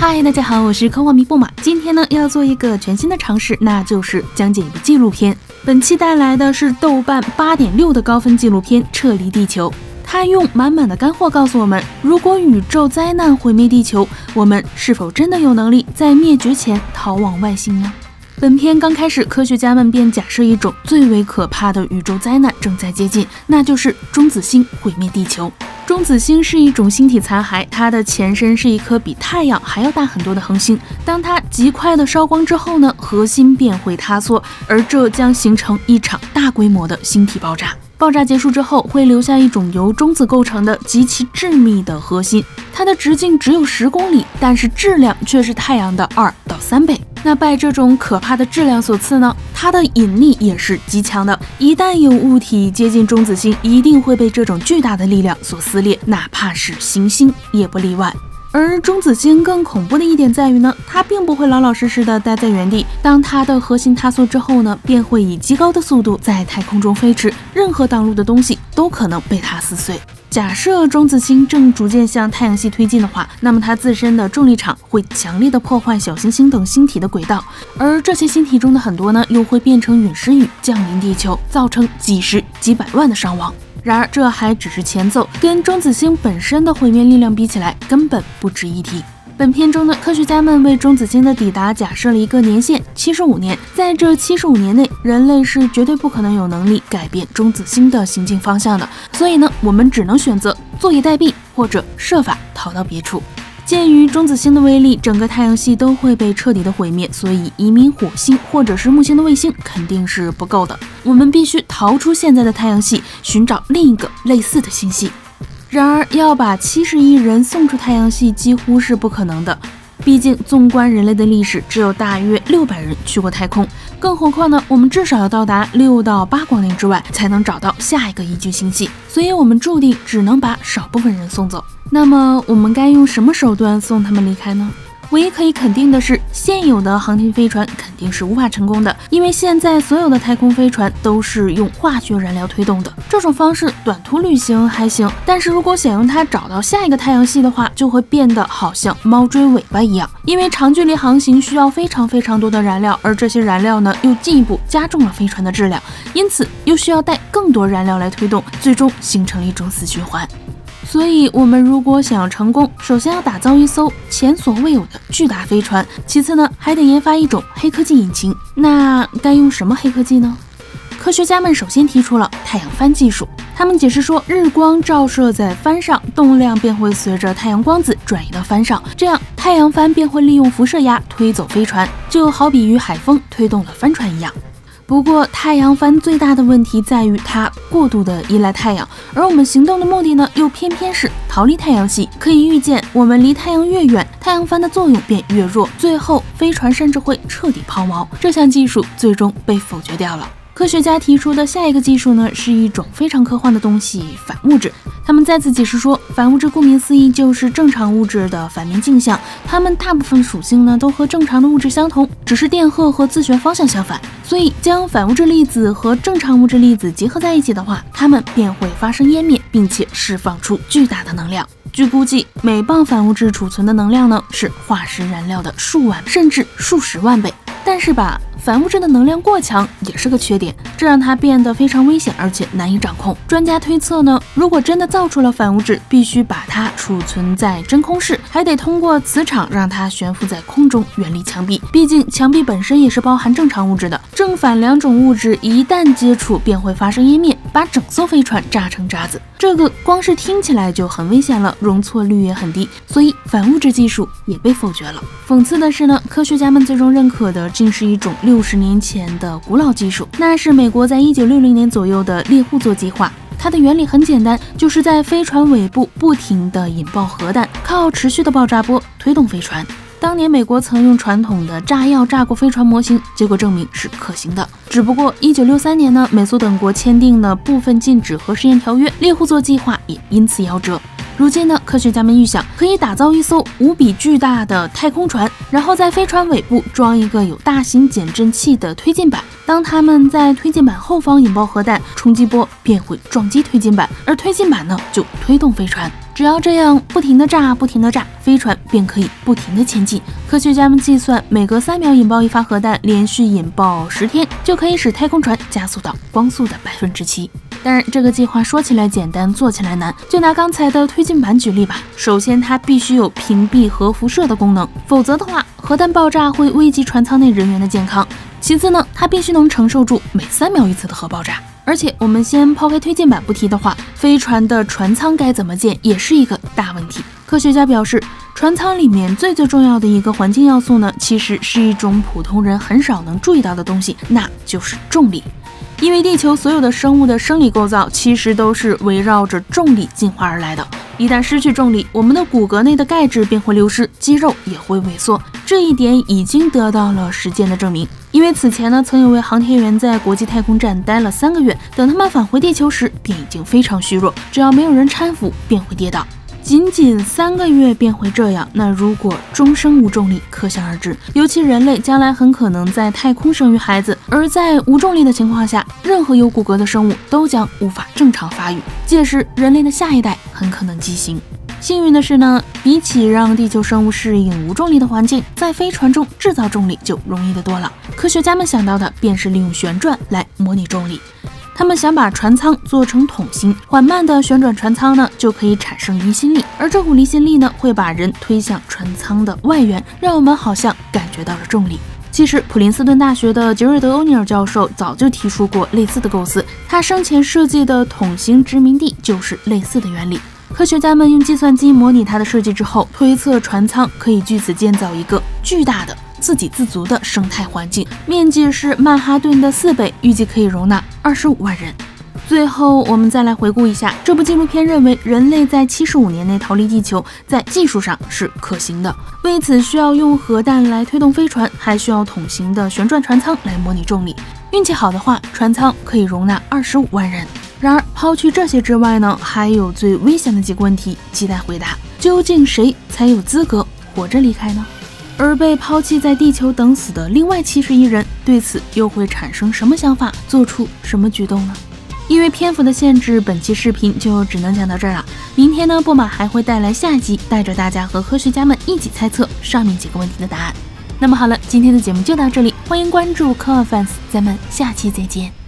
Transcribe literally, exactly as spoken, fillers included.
嗨，大家好，我是科幻迷布马。今天呢要做一个全新的尝试，那就是讲解一部纪录片。本期带来的是豆瓣 八点六 的高分纪录片《撤离地球》。它用满满的干货告诉我们，如果宇宙灾难毁灭地球，我们是否真的有能力在灭绝前逃往外星呢？本片刚开始，科学家们便假设一种最为可怕的宇宙灾难正在接近，那就是中子星毁灭地球。中子星是一种星体残骸，它的前身是一颗比太阳还要大很多的恒星。当它极快的烧光之后呢，核心便会塌缩，而这将形成一场大规模的星体爆炸。爆炸结束之后，会留下一种由中子构成的极其致密的核心，它的直径只有十公里，但是质量却是太阳的二到三倍。那拜这种可怕的质量所赐呢，它的引力也是极强的。一旦有物体接近中子星，一定会被这种巨大的力量所撕裂，哪怕是行星也不例外。而中子星更恐怖的一点在于呢，它并不会老老实实的待在原地。当它的核心塌缩之后呢，便会以极高的速度在太空中飞驰，任何挡路的东西都可能被它撕碎。假设中子星正逐渐向太阳系推进的话，那么它自身的重力场会强烈的破坏小行星等星体的轨道，而这些星体中的很多呢，又会变成陨石雨降临地球，造成几十几百万的伤亡。然而这还只是前奏，跟中子星本身的毁灭力量比起来，根本不值一提。本片中呢，科学家们为中子星的抵达假设了一个年限七十五年，在这七十五年内，人类是绝对不可能有能力改变中子星的行进方向的，所以呢，我们只能选择坐以待毙，或者设法逃到别处。鉴于中子星的威力，整个太阳系都会被彻底的毁灭，所以移民火星或者是木星的卫星肯定是不够的，我们必须逃出现在的太阳系，寻找另一个类似的星系。然而要把七十亿人送出太阳系几乎是不可能的，毕竟纵观人类的历史，只有大约六百人去过太空，更何况呢，我们至少要到达六到八光年之外才能找到下一个宜居星系，所以我们注定只能把少部分人送走。那么我们该用什么手段送他们离开呢？唯一可以肯定的是，现有的航天飞船肯定是无法成功的，因为现在所有的太空飞船都是用化学燃料推动的。这种方式短途旅行还行，但是如果想用它找到下一个太阳系的话，就会变得好像猫追尾巴一样，因为长距离航行需要非常非常多的燃料，而这些燃料呢又进一步加重了飞船的质量，因此又需要带更多燃料来推动，最终形成了一种死循环。所以我们如果想要成功，首先要打造一艘前所未有的巨大飞船，其次呢还得研发一种黑科技引擎。那该用什么黑科技呢？科学家们首先提出了太阳帆技术，他们解释说，日光照射在帆上，动量便会随着太阳光子转移到帆上，这样太阳帆便会利用辐射压推走飞船，就好比与海风推动了帆船一样。不过太阳帆最大的问题在于它过度的依赖太阳，而我们行动的目的呢又偏偏是逃离太阳系。可以预见，我们离太阳越远，太阳帆的作用便越弱，最后飞船甚至会彻底抛锚。这项技术最终被否决掉了。科学家提出的下一个技术呢，是一种非常科幻的东西——反物质。他们再次解释说，反物质顾名思义就是正常物质的反面镜像，它们大部分属性呢都和正常的物质相同，只是电荷和自旋方向相反。所以将反物质粒子和正常物质粒子结合在一起的话，它们便会发生湮灭，并且释放出巨大的能量。据估计，每磅反物质储存的能量呢是化石燃料的数万甚至数十万倍。但是吧，反物质的能量过强也是个缺点，这让它变得非常危险，而且难以掌控。专家推测呢，如果真的造出了反物质，必须把它储存在真空室，还得通过磁场让它悬浮在空中，远离墙壁。毕竟墙壁本身也是包含正常物质的，正反两种物质一旦接触，便会发生湮灭，把整艘飞船炸成渣子。这个光是听起来就很危险了，容错率也很低，所以反物质技术也被否决了。讽刺的是呢，科学家们最终认可的竟是一种六十年前的古老技术，那是美国在一九六零年左右的猎户座计划。它的原理很简单，就是在飞船尾部不停地引爆核弹，靠持续的爆炸波推动飞船。当年美国曾用传统的炸药炸过飞船模型，结果证明是可行的。只不过一九六三年呢，美苏等国签订了部分禁止核试验条约，猎户座计划也因此夭折。如今呢，科学家们预想可以打造一艘无比巨大的太空船，然后在飞船尾部装一个有大型减震器的推进板。当他们在推进板后方引爆核弹，冲击波便会撞击推进板，而推进板呢就推动飞船。 只要这样不停的炸，不停的炸，飞船便可以不停的前进。科学家们计算，每隔三秒引爆一发核弹，连续引爆十天，就可以使太空船加速到光速的百分之七。当然，这个计划说起来简单，做起来难。就拿刚才的推进板举例吧，首先它必须有屏蔽核辐射的功能，否则的话，核弹爆炸会危及船舱内人员的健康。其次呢，它必须能承受住每三秒一次的核爆炸。而且我们先抛开推进板不提的话，飞船的船舱该怎么建也是一个大问题。科学家表示，船舱里面最最重要的一个环境要素呢，其实是一种普通人很少能注意到的东西，那就是重力。因为地球所有的生物的生理构造其实都是围绕着重力进化而来的。一旦失去重力，我们的骨骼内的钙质便会流失，肌肉也会萎缩。这一点已经得到了实践的证明。因为此前呢，曾有位航天员在国际太空站待了三个月，等他们返回地球时，便已经非常虚弱，只要没有人搀扶，便会跌倒。仅仅三个月便会这样，那如果终生无重力，可想而知。尤其人类将来很可能在太空生育孩子，而在无重力的情况下，任何有骨骼的生物都将无法正常发育，届时人类的下一代很可能畸形。幸运的是呢，比起让地球生物适应无重力的环境，在飞船中制造重力就容易得多了。科学家们想到的便是利用旋转来模拟重力。他们想把船舱做成筒形，缓慢的旋转船舱呢，就可以产生离心力，而这股离心力呢，会把人推向船舱的外缘，让我们好像感觉到了重力。其实，普林斯顿大学的杰瑞德·欧尼尔教授早就提出过类似的构思，他生前设计的筒形殖民地就是类似的原理。科学家们用计算机模拟它的设计之后，推测船舱可以据此建造一个巨大的自给自足的生态环境，面积是曼哈顿的四倍，预计可以容纳二十五万人。最后，我们再来回顾一下这部纪录片，认为人类在七十五年内逃离地球，在技术上是可行的。为此，需要用核弹来推动飞船，还需要筒形的旋转船舱来模拟重力。运气好的话，船舱可以容纳二十五万人。然而，抛去这些之外呢，还有最危险的几个问题亟待回答：究竟谁才有资格活着离开呢？而被抛弃在地球等死的另外七十亿人，对此又会产生什么想法，做出什么举动呢？因为篇幅的限制，本期视频就只能讲到这儿了。明天呢，波马还会带来下集，带着大家和科学家们一起猜测上面几个问题的答案。那么好了，今天的节目就到这里，欢迎关注科幻 fans， 咱们下期再见。